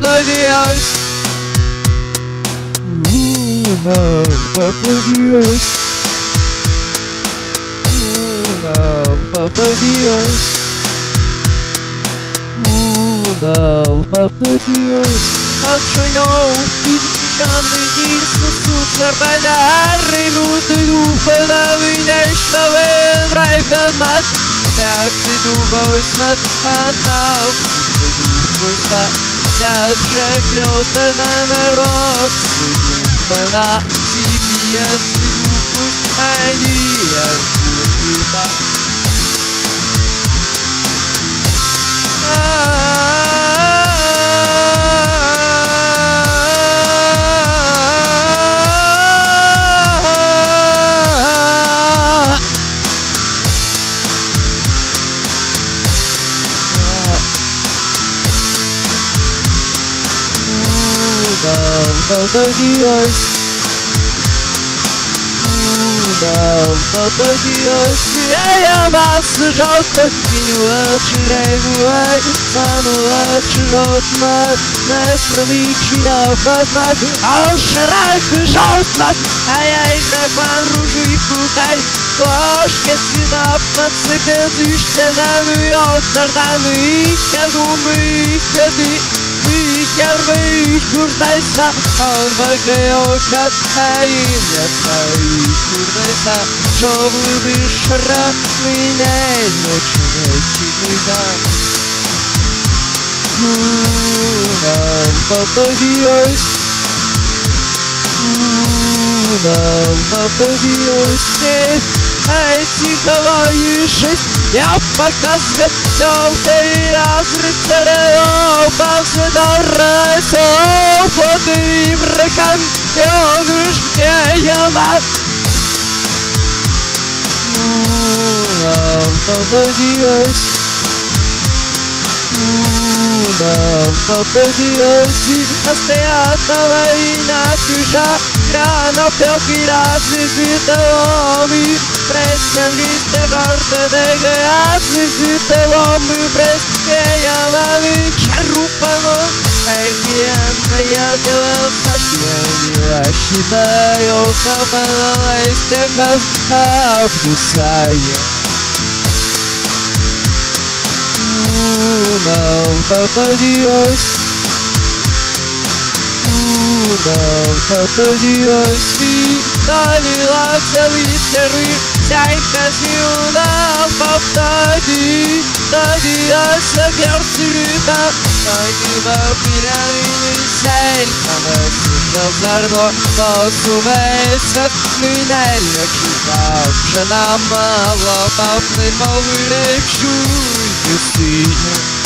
Dios. Papa Dios. Papa Dios. Papa Dios. Sonhou e trabalhar e no para nesta vez raiva mas se tu vais matar já que não está na rock para se via se ai dia Papa Dios. Papa Dios. I am a scout of what you like. I'm what you wrote my last religion of my I'll shut the shout like I have one rouge futai. Gosh, get it up, but sick as you said, I'm the other than Jarvis curteza, alma que o catarina sai curteza, sobre bichara, minério chinesa. Papa Dios, Papa Dios, ai se caloiches, ja pakasve, so te razritere, passe da reso, potim rekan, jonus, jamat. Papa Dios, Papa Dios, hasta a na tuja, grana pelkirasi zitomi, presnaliste varta de geasi zitomi, preskeja lavi čerupano, ajkianta ja dėl sašveni, ašinajo kamalais tekas apdusaja. Papa Dios. Papa Dios. Dali la celiteri, sai casiuna, papa di, dali asa gertruda, dali va pirani, sei canasi, nazarno, posso messa, minello città, c'è la mala, papne paure, giù, destino.